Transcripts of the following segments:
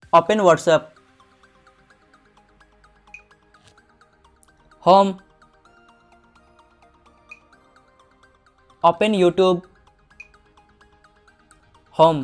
Open WhatsApp, home, open YouTube, home.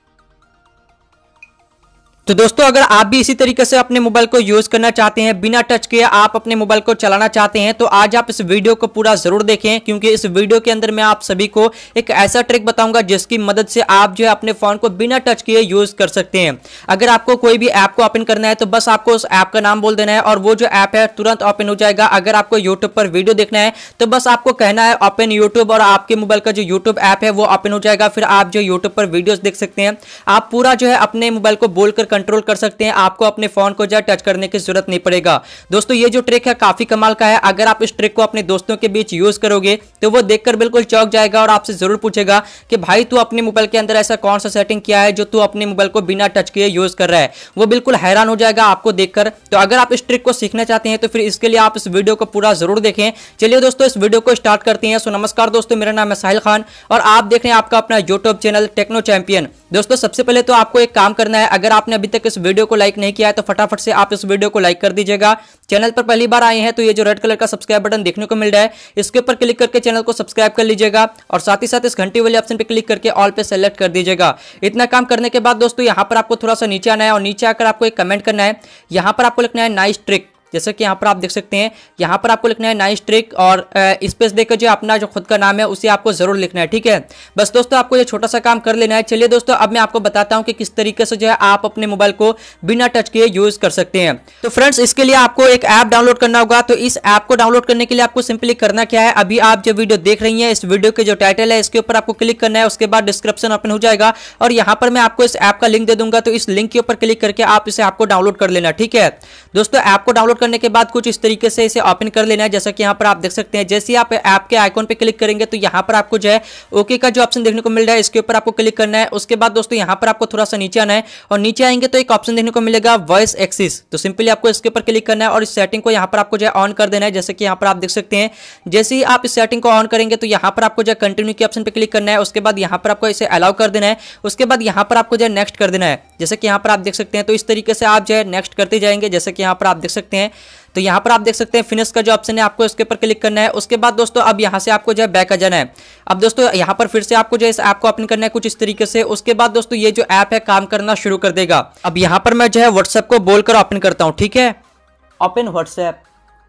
तो दोस्तों अगर आप भी इसी तरीके से अपने मोबाइल को यूज करना चाहते हैं, बिना टच किए आप अपने मोबाइल को चलाना चाहते हैं, तो आज आप इस वीडियो को पूरा जरूर देखें, क्योंकि इस वीडियो के अंदर मैं आप सभी को एक ऐसा ट्रिक बताऊंगा जिसकी मदद से आप जो है अपने फोन को बिना टच किए यूज कर सकते हैं। अगर आपको कोई भी ऐप को ओपन करना है तो बस आपको उस ऐप का नाम बोल देना है और वो जो ऐप है तुरंत ओपन हो जाएगा। अगर आपको यूट्यूब पर वीडियो देखना है तो बस आपको कहना है ओपन यूट्यूब और आपके मोबाइल का जो यूट्यूब ऐप है वो ओपन हो जाएगा। फिर आप जो यूट्यूब पर वीडियोस देख सकते हैं। आप पूरा जो है अपने मोबाइल को बोलकर कंट्रोल कर सकते हैं, आपको अपने फोन को जो टच करने की जरूरत नहीं पड़ेगा। दोस्तों ये जो ट्रिक है काफी कमाल का है। अगर आप इस ट्रिक को अपने दोस्तों के बीच यूज करोगे तो वो देखकर बिल्कुल चौंक जाएगा और आपसे जरूर पूछेगा कि भाई तू अपने मोबाइल के अंदर ऐसा कौन सा सेटिंग किया है जो तू अपने मोबाइल को बिना टच किए यूज कर रहा है। वो बिल्कुल हैरान हो जाएगा आपको देखकर। तो अगर आप इस ट्रिक को सीखना चाहते हैं तो फिर इसके लिए आप इस वीडियो को पूरा जरूर देखें। चलिए दोस्तों इस वीडियो को स्टार्ट करते हैं। सो नमस्कार दोस्तों, मेरा नाम है साहिल खान और आप देख रहे हैं आपका अपना यूट्यूब चैनल टेक्नो चैंपियन। दोस्तों सबसे पहले तो आपको एक काम करना है, अगर आपने अभी तक इस वीडियो को लाइक नहीं किया है तो फटाफट से आप इस वीडियो को लाइक कर दीजिएगा। चैनल पर पहली बार आए हैं तो ये जो रेड कलर का सब्सक्राइब बटन देखने को मिल रहा है इसके ऊपर क्लिक करके चैनल को सब्सक्राइब कर लीजिएगा और साथ ही साथ इस घंटी वाले ऑप्शन पर क्लिक करके ऑल पे सेलेक्ट कर दीजिएगा। इतना काम करने के बाद दोस्तों यहाँ पर आपको थोड़ा सा नीचे आना है और नीचे आकर आपको एक कमेंट करना है। यहाँ पर आपको लिखना है नाइस ट्रिक, जैसे कि यहाँ पर आप देख सकते हैं। यहाँ पर आपको लिखना है नाइस ट्रिक और स्पेस देकर जो अपना जो खुद का नाम है उसे आपको जरूर लिखना है, ठीक है। बस दोस्तों आपको ये छोटा सा काम कर लेना है। चलिए दोस्तों अब मैं आपको बताता हूँ कि किस तरीके से जो है आप अपने मोबाइल को बिना टच किए यूज कर सकते हैं। तो फ्रेंड्स इसके लिए आपको एक ऐप डाउनलोड करना होगा। तो इस ऐप को डाउनलोड करने के लिए आपको सिंपली करना क्या है, अभी आप जो वीडियो देख रही हैं इस वीडियो के जो टाइटल है इसके ऊपर आपको क्लिक करना है। उसके बाद डिस्क्रिप्शन ओपन हो जाएगा और यहाँ पर मैं आपको इस ऐप का लिंक दे दूंगा। तो इस लिंक के ऊपर क्लिक करके आप इसे ऐप को डाउनलोड कर लेना, ठीक है। दोस्तों ऐप को डाउनलोड करने के बाद कुछ इस तरीके से इसे ओपन कर लेना है, जैसा कि यहाँ पर आप देख सकते हैं। जैसे ही आप ऐप के आइकॉन पे क्लिक करेंगे तो यहाँ पर आपको जो है ओके का जो ऑप्शन देखने को मिल रहा है इसके ऊपर आपको क्लिक करना है। उसके बाद दोस्तों यहाँ पर आपको थोड़ा सा नीचे आना है और नीचे आएंगे तो एक ऑप्शन देखने को मिलेगा वॉइस एक्सिस। तो सिंपली आपको इसके ऊपर क्लिक करना है और इस सेटिंग को यहाँ पर आपको जो है ऑन कर देना है, जैसे कि यहाँ पर आप देख सकते हैं। जैसे ही आप इस सेटिंग को ऑन करेंगे तो यहाँ पर आपको जो है कंटिन्यू के ऑप्शन पे क्लिक करना है। उसके बाद यहाँ पर आपको इसे अलाउ कर देना है। उसके बाद यहाँ पर आपको जो है नेक्स्ट कर देना है, जैसे कि यहाँ पर आप देख सकते हैं। तो इस तरीके से आप जो है नेक्स्ट करते जाएंगे, जैसे कि यहाँ पर आप देख सकते हैं। तो यहाँ पर आप देख सकते हैं फिनिश का जो ऑप्शन है आपको इसके ऊपर क्लिक करना है। उसके बाद दोस्तों अब यहाँ से आपको जो है बैक आ जाना है। अब दोस्तों यहाँ पर फिर से आपको जो है इस ऐप को ओपन करना है कुछ इस तरीके से। उसके बाद दोस्तों ये जो ऐप है काम करना शुरू कर देगा। अब यहाँ पर मैं जो है व्हाट्सएप को बोलकर ओपन करता हूँ, ठीक है। Open WhatsApp,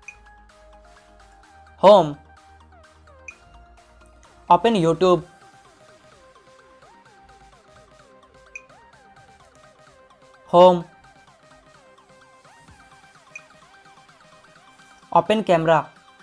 home, open YouTube, home, open camera,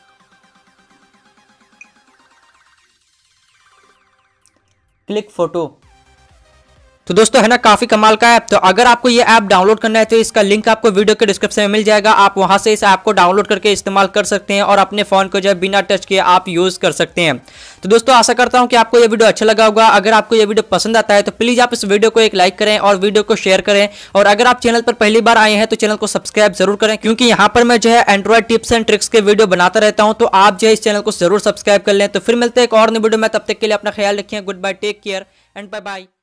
click photo. तो दोस्तों है ना काफी कमाल का ऐप। तो अगर आपको ये ऐप डाउनलोड करना है तो इसका लिंक आपको वीडियो के डिस्क्रिप्शन में मिल जाएगा। आप वहां से इस ऐप को डाउनलोड करके इस्तेमाल कर सकते हैं और अपने फोन को जो है बिना टच किए आप यूज कर सकते हैं। तो दोस्तों आशा करता हूं कि आपको ये वीडियो अच्छा लगा होगा। अगर आपको ये वीडियो पसंद आता है तो प्लीज आप इस वीडियो को एक लाइक करें और वीडियो को शेयर करें। और अगर आप चैनल पर पहली बार आए हैं तो चैनल को सब्सक्राइब जरूर करें, क्योंकि यहाँ पर मैं जो है एंड्रॉइड टिप्स एंड ट्रिक्स के वीडियो बनाता रहता हूँ। तो आप जो है इस चैनल को जरूर सब्सक्राइब कर लें। तो फिर मिलते हैं एक और नई वीडियो में, तब तक के लिए अपना ख्याल रखिए। Goodbye, take care and bye bye.